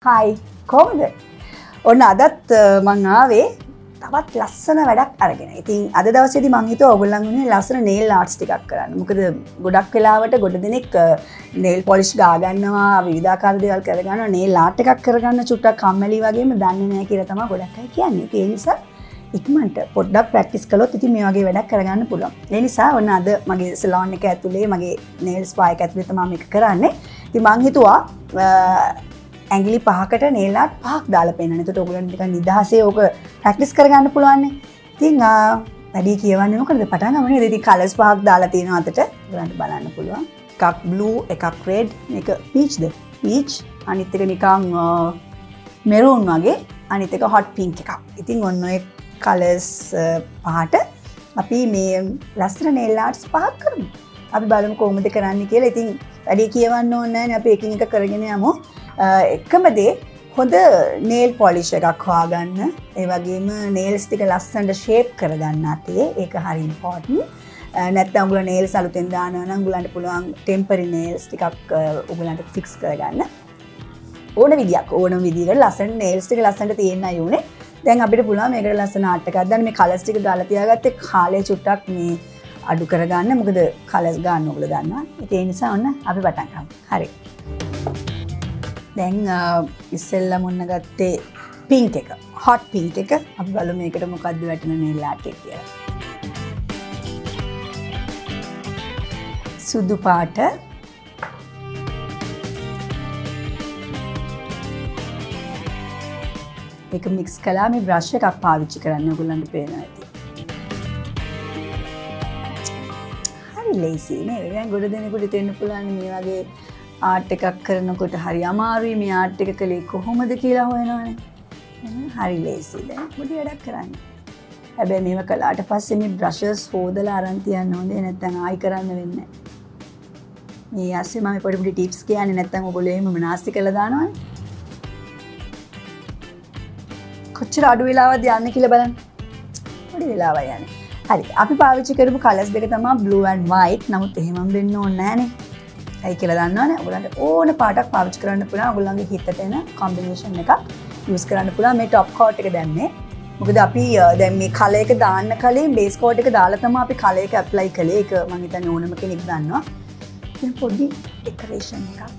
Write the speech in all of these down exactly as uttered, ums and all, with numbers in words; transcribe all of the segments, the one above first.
Hi, කොහොමද? ඔන්න අදත් මං ආවේ තවත් ලස්සන වැඩක් අරගෙන. ඉතින් අද දවසේදී මං හිතුවා ඔයගොල්ලන් වෙනුවෙන් ලස්සන nail arts ටිකක් කරන්න. මොකද ගොඩක් වෙලාවට ගොඩ දෙනෙක් nail polish ගා ගන්නවා, විවිධාකාර දේවල් කර ගන්නවා, nail art එකක් කරගන්න චුට්ටක් කම්මැලි වගේම දන්නේ නැහැ කියලා තමයි ගොඩක් අය කියන්නේ. ඒ නිසා ඉක්මනට පොඩ්ඩක් ප්‍රැක්ටිස් කළොත් ඉතින් මේ වගේ වැඩක් කරගන්න පුළුවන්. ඒ නිසා ඔන්න අද මගේ salon එක ඇතුලේ මගේ nail spa එක ඇතුලේ තමයි මේක කරන්නේ. ඉතින් මං හිතුවා ඇඟිලි පහකට nail art පහක් දාලා පෙන්නන්න. එතකොට ඔයගොල්ලන්ට නිකන් නිදහසේ ඕක ප්‍රැක්ටිස් කරගන්න පුළුවන් නේ. ඉතින් වැඩි කියවන්නේ මොකද? පටන් ගමු නේද? ඉතින් කලර්ස් පහක් දාලා තියෙනවා අතට. ඔයගොල්ලන්ට බලන්න පුළුවන්. එකක් blue, එකක් red, මේක peach ද? peach. අනිත් එක නිකන් maroon වගේ. අනිත් එක hot pink එකක්. ඉතින් ඔන්න ඔය කලර්ස් පහට අපි මේ ලස්සන nail arts පහක් කරමු. අපි බලමු කොහොමද කරන්නේ කියලා. ඉතින් වැඩි කියවන්න ඕනේ නැහැ නේ. අපි එකින් එක කරගෙන යමු. එකම දේ හොඳ nail polish එකක් හොයාගන්න. ඒ වගේම nails ටික ලස්සනට shape කරගන්න අතේ. ඒක හරි important. නැත්නම් උගල nails අලුතෙන් දානවා නම් උගලන්ට පුළුවන් temporary nails ටිකක් උගලන්ට fix කරගන්න. ඕන විදියක් ඕනම විදියකට ලස්සන nails ටික ලස්සනට තියෙන්නයි උනේ. දැන් අපිට පුළුවන් මේකට ලස්සන art එකක් දාන්න. මේ colours ටික දාලා තියාගත්තේ කාලේ චුට්ටක් මේ අඩු කරගන්න. මොකද colours ගන්න ඕගොල්ලෝ දන්නවා. ඒ නිසා ඔන්න අපි පටන් ගමු. හරි. දැන් ඉස්සෙල්ලා මොන්න ගත්තේ pink එක. hot pink එක. අපි බලමු මේකට මොකද්ද වැටෙන nail art එක කියලා. සුදු පාට. ඒක mix කළා මේ brush එකක් පාවිච්චි කරන්න ඔයගොල්ලන්ට පේනවා ඇති. හරි lazy නේ. දැන් ගොඩ දෙනෙකුට තේන්න පුළුවන් මේ වගේ ආර්ට් එකක් කරනකොට හරි අමාරුයි මේ ආර්ට් එක කලේ කොහොමද කියලා හොයනවනේ. හරි ලේසි දැන් පොඩි වැඩක් කරන්න. හැබැයි මේව කළාට පස්සේ මේ බ්‍රෂස් හොදලා අරන් තියන්න හොඳේ නැත්නම් ආයි කරන්න වෙන්නේ නැහැ. මේ ඇස්සේ මම පොඩි පොඩි ටිප්ස් කියන්නේ නැත්නම් ඔයගොල්ලෝ එහෙම නාස්ති කරලා දානවනේ. කොච්චර අඩු වෙලාවක්ද යන්නේ කියලා බලන්න. පොඩි වෙලාවක් යන්නේ. හරි අපි පාවිච්චි කරපු කලර්ස් දෙක තමයි blue and white. නමුත් එහෙමම වෙන්න ඕනේ නැහනේ. ඇයි කියලා දන්නවනේ. ඔයගොල්ලන්ට ඕන පාටක් පාවිච්චි කරන්න පුළුවන්. ඔයගොල්ලන්ගේ හිතට එන කොම්බිනේෂන් එකක් යූස් කරන්න පුළුවන්. මේ টপ කෝට් එක දැම්මේ. මොකද අපි දැන් මේ කලර් එක දාන්න කලින් බේස් කෝට් එක දාලා තමයි අපි කලර් එක ඇප්ලයි කළේ. ඒක මම හිතන්නේ ඕනම කෙනෙක් දන්නවා. ඉතින් පොඩි ඩෙකරේෂන් එකක්.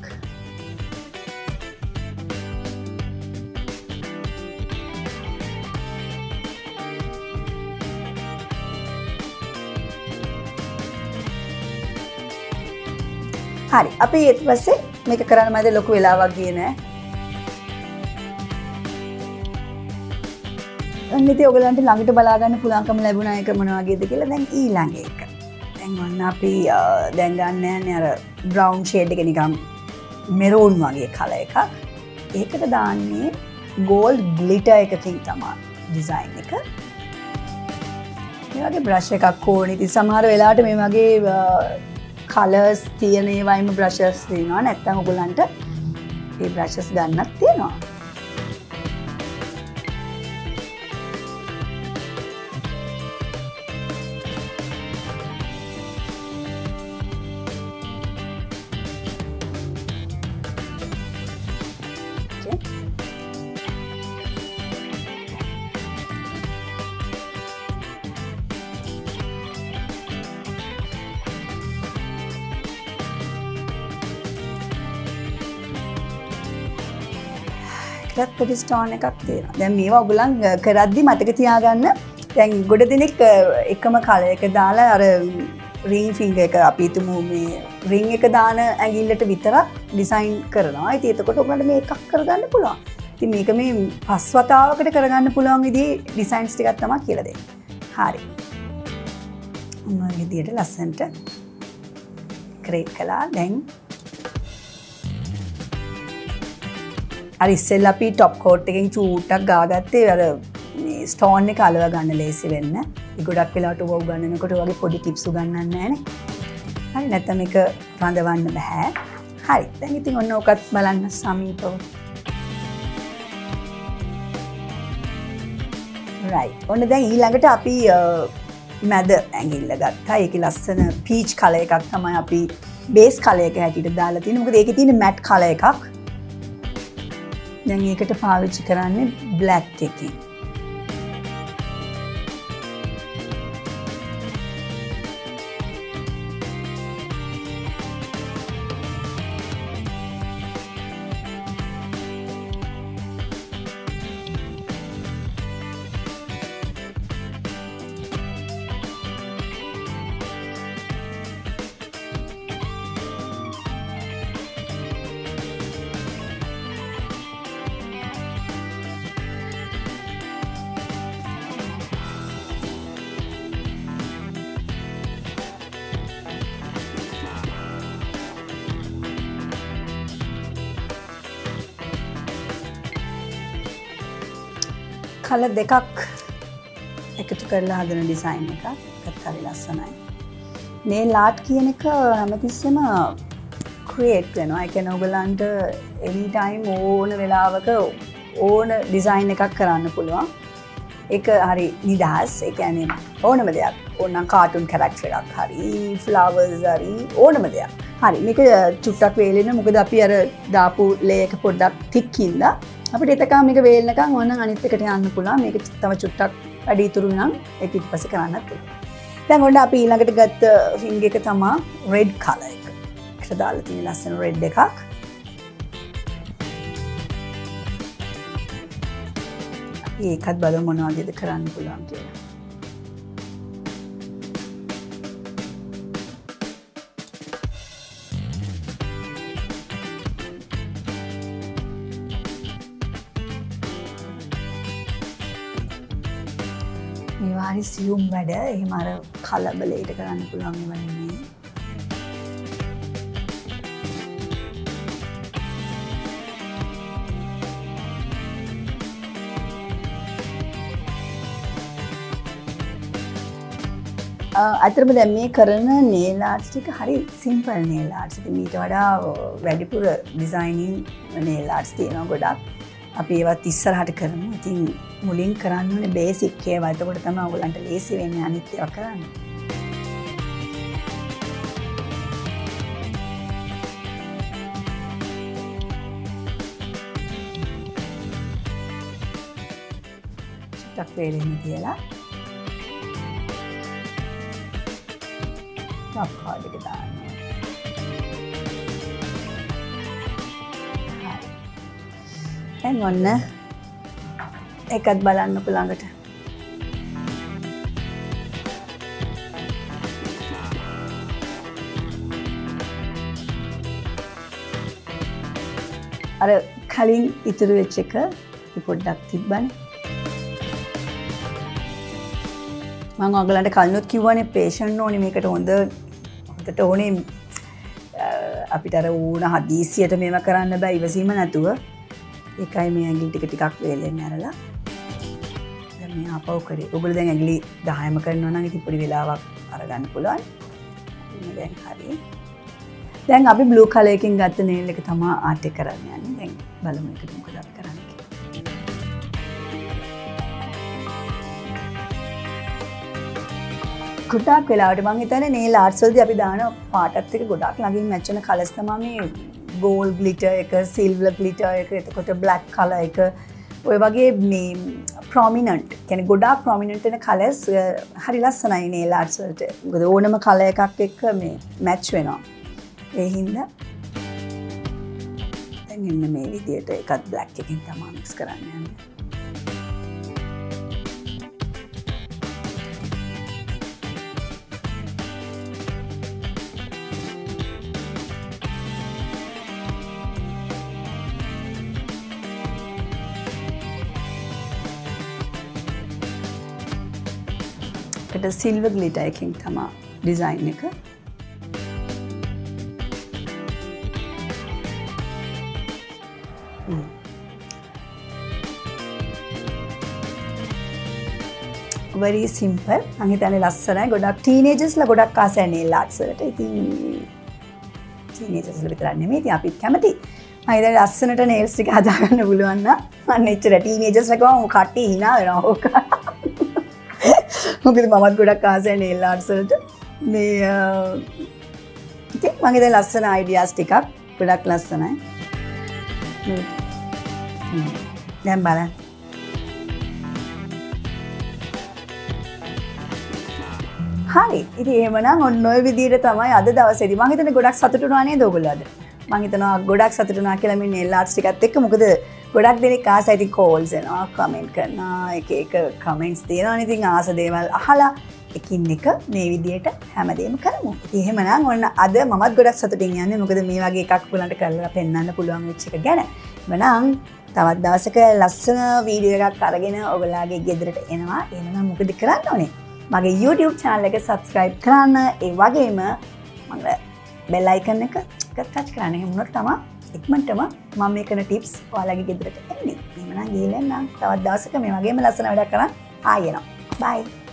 හරි අපි ඊට පස්සේ මේක කරන්න මැද ලොකු වෙලාවක් ගියේ නෑ. අනිත් ඔයගලන්ට ළඟට බලා ගන්න පුළුවන්කම ලැබුණා ඒක මොන වගේද කියලා. දැන් ඊළඟ එක. දැන් ඔන්න අපි දැන් ගන්න යන්නේ අර brown shade එක නිකන් maroon වගේ color එකක්. ඒකට දාන්නේ gold glitter එකකින් තමයි design එක. මේ වගේ brush එකක් ඕනේ. ඉතින් සමහර වෙලාවට මේ වගේ colors තියෙන ඒවායිම brushes තියෙනවා. නැත්නම් ඔයගලන්ට මේ brushes ගන්නත් තියෙනවා. පොඩි ස්ටෝන් එකක් තියෙනවා. දැන් මේවා ඔයගොල්ලන් කරද්දි මතක තියාගන්න. දැන් ගොඩ දෙනෙක් එකම කලර් එක දාලා අර රින් ෆින්ගර් එක අපි හිතමු මේ රින් එක දාන ඇඟිල්ලට විතරක් ඩිසයින් කරනවා. ඉතින් එතකොට ඔයගොල්ලන්ට මේ එකක් කරගන්න පුළුවන්. ඉතින් මේක මේ පස් වතාවකට කරගන්න පුළුවන් විදිහේ ඩිසයින්ස් ටිකක් තමයි කියලා දෙන්නේ. හරි. මොන විදිහට ලස්සනට ක්‍රියේට් කළා. දැන් අර ඉස්සෙල්ලා අපි টপ කෝට් එකෙන් චූට්ටක් ගාගත්තේ අර මේ ස්ටෝන් එක අලව ගන්න ලේසි වෙන්න. ඒ ගොඩක් වෙලාවට උව උගන්නනකොට වගේ පොඩි ටිප්ස් උගන්නන්නේ නැහනේ. හරි නැත්නම් මේක රඳවන්න බෑ. හරි. දැන් ඉතින් ඔන්න ඔකත් බලන්න සමීපව. right. ඔන්න දැන් ඊළඟට අපි මැද ඇඟිල්ල ගත්තා. ඒකේ ලස්සන peach color එකක් තමයි අපි base color එක හැටියට දාලා තියෙන්නේ. මොකද ඒකේ තියෙන matte color එකක්. දැන් ඒකට පාවිච්චි කරන්නේ බ්ලැක් එකකින්. කලර් දෙකක් එකතු කරලා හදන ඩිසයින් එකක්. ඒකත් හරි ලස්සනයි. nail art කියන එක හැමතිස්සෙම ක්‍රියේට් වෙනවා. ඒ කියන්නේ ඔයගලන්ට any time ඕන වෙලාවක ඕන ඩිසයින් එකක් කරන්න පුළුවන්. ඒක හරි නිදහස්. ඒ කියන්නේ ඕනම දෙයක්. ඕනනම් කාටුන් කැරක්ටර් එකක් හරි, ෆ්ලවර්ස් හරි ඕනම දෙයක්. හරි මේක චුට්ටක් වේලෙන්න. මොකද අපි අර දාපු ලේ එක පොඩ්ඩක් thick හින්දා අපිට එතකම මේක වේලනකම් ඕනනම් අනිත් එකට යන්න පුළුවන්. මේක තව චුට්ටක් වැඩි ඉතුරු නම් ඒක ඊට පස්සේ කරන්නත් පුළුවන්. දැන් ඔන්න අපි ඊළඟට ගත්ත රින්ග් එක තමයි රෙඩ් කලර් එක. ඒකට දාලා තියෙන ලස්සන රෙඩ් එකක්. ඒකත් බලමු මොනවා වගේද කරන්න පුළුවන් කියලා. මේවා හරි සියුම් වැඩ. එහෙම අර කලබලයට කරන්න පුළුවන් ඒවා නෙමෙයි. අතරම දැන් මේ කරන nail arts ටික හරි simple nail arts. ඉතින් ඊට වඩා වැඩිපුර designing nail arts තියෙනවා ගොඩක්. අපි ඒවත් ඉස්සරහට කරමු. ඉතින් මුලින් කරන්න ඕනේ බේසික් ඒවා. එතකොට තමයි ඔයගලන්ට ලේසි වෙන්නේ අනිත් ඒවා කරන්න. චුට්ටක් වේලෙන්න තියලා top card එක දාන්න. දැන් ඔන්න එකත් බලන්නකො ළඟට. අර කලින් ඉතුරු වෙච්ච එක පොඩ්ඩක් තිබ්බනේ. මම ඔයගලන්ට කලිනුත් කිව්වනේ පේෂන්ට් ඕනේ මේකට හොඳ හොඳට ඕනේ අපිට අර ඕන හදිසියට මේවා කරන්න බෑ ඉවසීම නැතුව. ඒකයි මේ ඇඟිලි ටික ටිකක් වේලෙන්න ඇරලා දැන් මේ ආපහු කරේ. ඔයගොල්ලෝ දැන් ඇඟිලි දහයම කරනවා නම් ඉතින් පොඩි වෙලාවක් අරගන්න පුළුවන්. දැන් හරි. දැන් අපි බ්ලූ කලර් එකකින් ගත්ත nail එක තමයි ආර්ට් එක කරන්න යන්නේ. දැන් බලමු ඒකට මොකද අපි කරන්නේ කියලා. ගොඩක් වෙලාවට මම හිතන්නේ nail arts වලදී අපි දාන පාටත් එක ගොඩක් ළඟින් මැච් වෙන කලර්ස් තමයි මේ gold glitter එක, silver glitter එක, එතකොට black color එක, ඔය වගේ මේ prominent, කියන්නේ ගොඩාක් prominent වෙන colours හරි ලස්සනයි nail arts වලට. මොකද ඕනම colour එකක් එක්ක මේ match වෙනවා. ඒ හින්දා දැන් ඉන්න මේ විදියට එකත් black එකකින් තමයි mix කරන්න යන්නේ. සිල්වර් ග්ලිටර් එකකින් තමයි ඩිසයින් එක. very simple. මම හිතන්නේ ලස්සනයි. ගොඩක් ටීනේජර්ස්ලා ගොඩක් ආසයි nail arts වලට. ඉතින් ටීනේජර්ස්ලා විතරක් නෙමෙයි. ඉතින් අපිත් කැමති. මම හිතන්නේ ලස්සනට nails ටික හදා ගන්න පුළුවන් නම් අන්න එච්චර ටීනේජර්ස්ලා ගාව කට්ටිය hina වෙනවා ඕක. මොකද මමත් ගොඩක් ආසයි nail arts වලට. මේ ඉතින් මම හිතන්නේ ලස්සන ideas ටිකක් ගොඩක් ලස්සනයි. දැන් බලන්න. හරි. ඉතින් එහෙමනම් ඔන්න ඔය විදිහට තමයි අද දවසේදී මම හිතන්නේ ගොඩක් සතුටු වුණා නේද ඔයගොල්ලෝ අද? මම හිතනවා ගොඩක් සතුටු වුණා කියලා මේ nail arts ටිකත් එක්ක. මොකද ගොඩක් දෙනෙක් ආසයි ඉතින් calls එනවා, comment කරනවා, එක එක comments දෙනවා. ඉතින් ආස දේවල් අහලා එකින් එක මේ විදිහට හැමදේම කරමු. ඉතින් එහෙමනම් ඔන්න අද මමත් ගොඩක් සතුටින් යන්නේ. මොකද මේ වගේ එකක් ඔයගලන්ට කරලා පෙන්නන්න පුළුවන් වෙච්ච එක ගැන. එහෙමනම් තවත් දවසක ලස්සන වීඩියෝ එකක් අරගෙන ඔයගොල්ලෝගේ ගෙදරට එනවා. එහෙනම් මොකද කරන්න ඕනේ? මගේ YouTube channel එක subscribe කරන්න. ඒ වගේම මගේ bell icon එක touch කරන්න. එහෙම වුණොත් තමයි ඉක්මනටම මම මේ කරන tips ඔයාලගේ ගෙදරට එන්නේ. එහෙනම් ගිහලා නම් තවත් දවසක මේ වගේම ලස්සන වැඩක් කරන් ආයෙ එනවා. bye.